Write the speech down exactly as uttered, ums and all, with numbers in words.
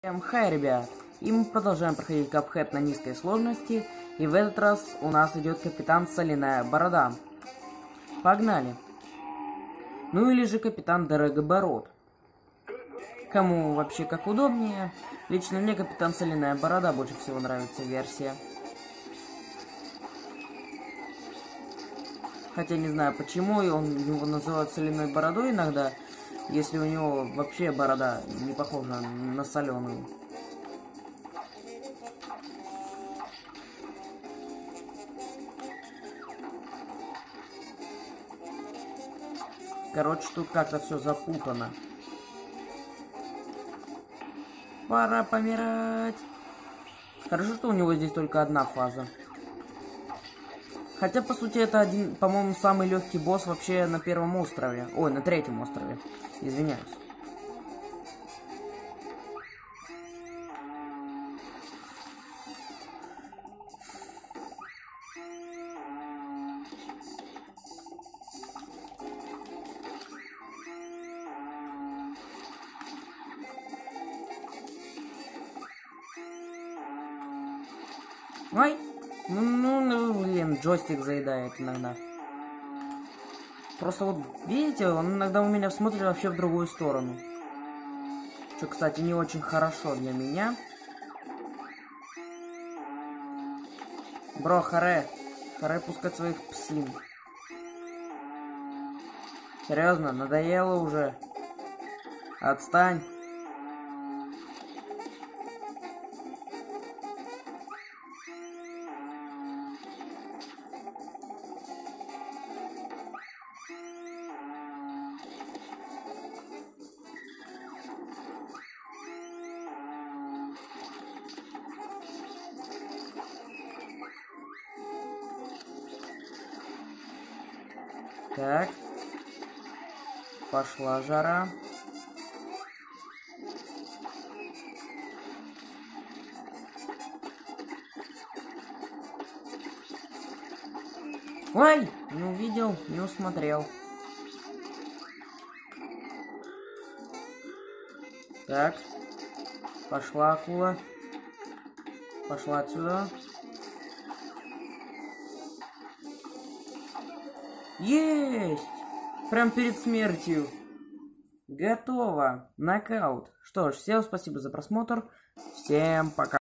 Всем хай, ребят! И мы продолжаем проходить Cuphead на низкой сложности. И в этот раз у нас идет капитан Соляная Борода. Погнали! Ну или же капитан Дорогобород. Кому вообще как удобнее. Лично мне капитан Соляная Борода больше всего нравится версия. Хотя не знаю почему, и он его называют Соляной Бородой иногда, если у него вообще борода не похожа на соленую. Короче, тут как-то все запутано. Пора помирать. Хорошо, что у него здесь только одна фаза. Хотя, по сути, это один, по-моему, самый легкий босс вообще на первом острове. Ой, на третьем острове. Извиняюсь. Ой! Ну, ну, ну, блин, джойстик заедает иногда. Просто вот, видите, он иногда у меня смотрит вообще в другую сторону. Что, кстати, не очень хорошо для меня. Бро, харе. Харе пускать своих псин. Серьезно, надоело уже. Отстань. Так. Пошла жара. Ой! Не увидел, не усмотрел. Так. Пошла акула. Пошла отсюда. Есть! Прям перед смертью. Готово. Нокаут. Что ж, всем спасибо за просмотр. Всем пока.